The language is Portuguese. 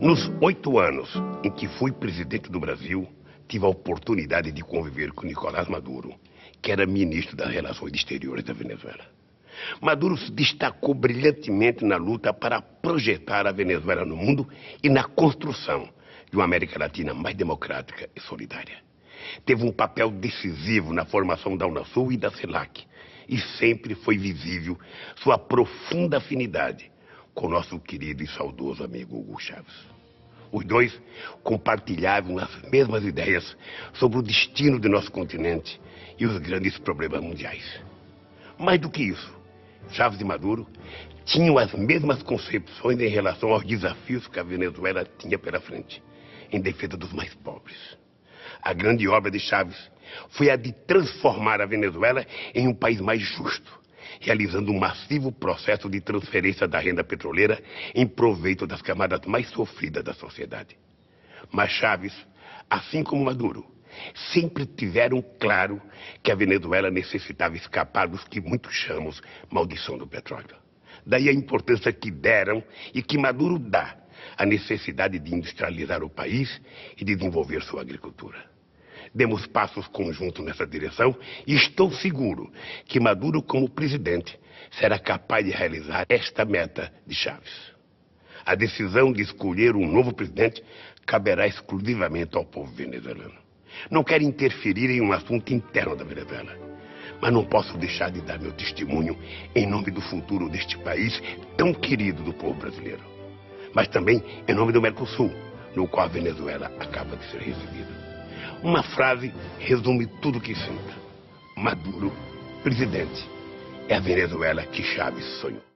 Nos 8 anos em que fui presidente do Brasil, tive a oportunidade de conviver com Nicolás Maduro, que era ministro das Relações Exteriores da Venezuela. Maduro se destacou brilhantemente na luta para projetar a Venezuela no mundo e na construção de uma América Latina mais democrática e solidária. Teve um papel decisivo na formação da Unasul e da CELAC, e sempre foi visível sua profunda afinidade com nosso querido e saudoso amigo Hugo Chávez. Os dois compartilhavam as mesmas ideias sobre o destino de nosso continente e os grandes problemas mundiais. Mais do que isso, Chávez e Maduro tinham as mesmas concepções em relação aos desafios que a Venezuela tinha pela frente, em defesa dos mais pobres. A grande obra de Chávez foi a de transformar a Venezuela em um país mais justo, realizando um massivo processo de transferência da renda petroleira em proveito das camadas mais sofridas da sociedade. Mas Chávez, assim como Maduro, sempre tiveram claro que a Venezuela necessitava escapar dos que muitos chamam maldição do petróleo. Daí a importância que deram e que Maduro dá à necessidade de industrializar o país e desenvolver sua agricultura. Demos passos conjuntos nessa direção e estou seguro que Maduro, como presidente, será capaz de realizar esta meta de Chávez. A decisão de escolher um novo presidente caberá exclusivamente ao povo venezuelano. Não quero interferir em um assunto interno da Venezuela, mas não posso deixar de dar meu testemunho em nome do futuro deste país tão querido do povo brasileiro, mas também em nome do Mercosul, no qual a Venezuela acaba de ser recebida. Uma frase resume tudo o que sinto. Maduro, presidente, é a Venezuela que Chávez sonhou.